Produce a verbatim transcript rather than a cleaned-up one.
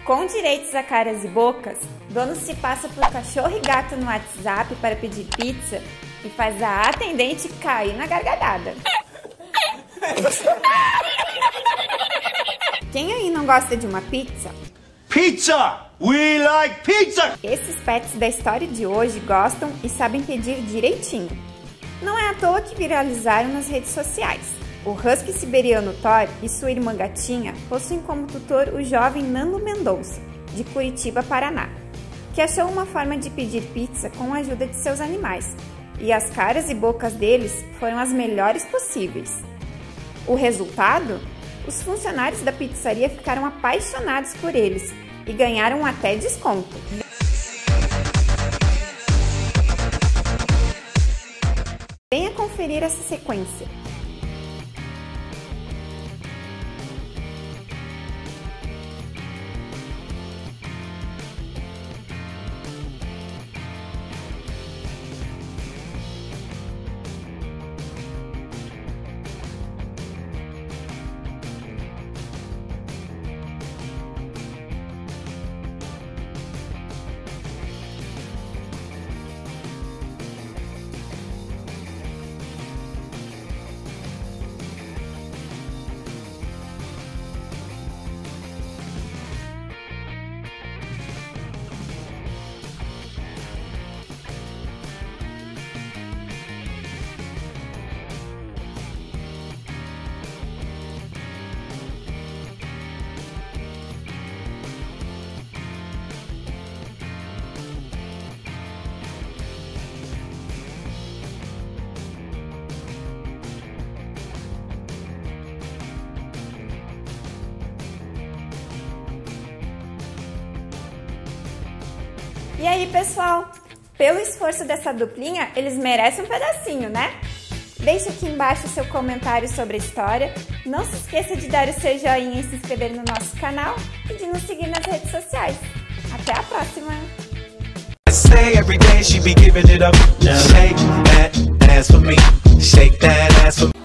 Com direitos a caras e bocas, dono se passa por cachorro e gato no WhatsApp para pedir pizza e faz a atendente cair na gargalhada. Quem aí não gosta de uma pizza? Pizza! We like pizza! Esses pets da história de hoje gostam e sabem pedir direitinho. Não é à toa que viralizaram nas redes sociais. O husky siberiano Thor e sua irmã gatinha possuem como tutor o jovem Nando Mendonça, de Curitiba, Paraná, que achou uma forma de pedir pizza com a ajuda de seus animais, e as caras e bocas deles foram as melhores possíveis. O resultado? Os funcionários da pizzaria ficaram apaixonados por eles e ganharam até desconto. Venha conferir essa sequência. E aí, pessoal? Pelo esforço dessa duplinha, eles merecem um pedacinho, né? Deixe aqui embaixo o seu comentário sobre a história. Não se esqueça de dar o seu joinha e se inscrever no nosso canal e de nos seguir nas redes sociais. Até a próxima! Say every day she be giving it up. Shake that ass for me. Shake that ass for me.